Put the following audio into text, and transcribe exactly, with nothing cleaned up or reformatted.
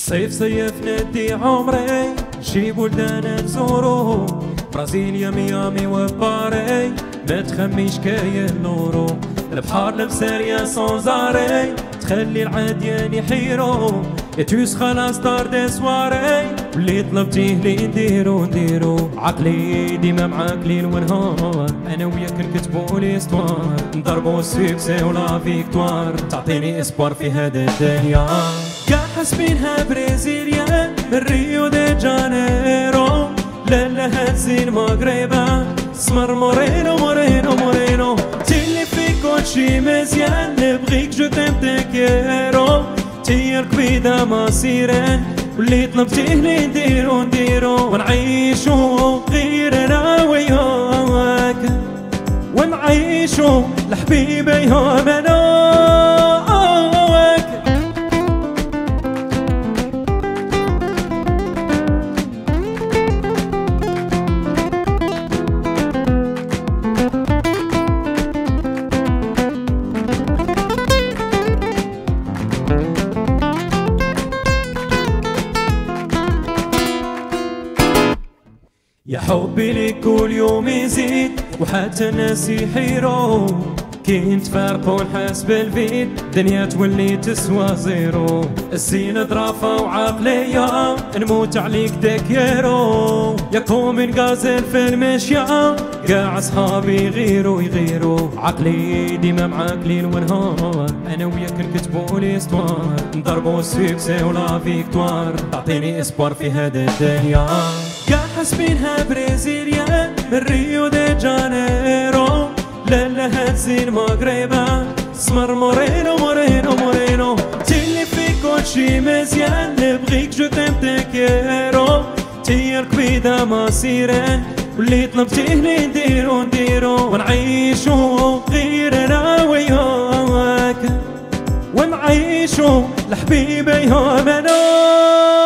صيف صيف ندي عمري شي بلدان نزورو، برازيليا ميامي وباري، ما تخميش كاين نورو، البحر لمساريا سونزاري، تخلي العاديان يحيرو، يتوس خلاص دار دي سواري، واللي طلبتيه لي نديرو نديرو، عقلي ديما معاك ليل ونهار، انا وياك نكتبو لي استوار، نضربو السوكسي ولا فيكتوار، تعطيني اسبوار في هاد الدنيا. كاع حاسبينها برازيليا من ريو دي جانيرو، لا لا هاتزين مغربا سمر مورينو مورينو مورينو، تيلي في كلشي مزيان، نبغيك جو تيم تكيرو، تي الكبيدة مصيرين، واللي طلبتيه لي نديرو نديرو، ونعيشو غير انا وياك، ونعيشو لحبيبي هم انا. يا حبي ليك كل يوم يزيد، وحتى الناس يحيرو، كي نتفارقو نحس بالفيد، دنيا تولي تسوى زيرو، الزينة ظرافة وعقلية، نموت عليك داكيرو، يا كومين غازل في المشيا، قاع صحابي يغيرو يغيرو، عقلي ديما معاك ليل ونهار، انا وياك نكتبو لي استوار، نضربو السوكسي ولا فيكتوار، تعطيني اسبوار في هاد الدنيا. كاع حاسبينها برازيليا من ريو دي جانيرو، لا لا هاتزين مغربا سمر مورينو مورينو مورينو، تيلي في كلشي مزيان، نبغيك جو تيم تكيرو، تي الكبيدة مصيرين، واللي طلبتيه لي نديرو نديرو، ونعيشو غير انا وياك، ونعيشو لحبيبي هم انا.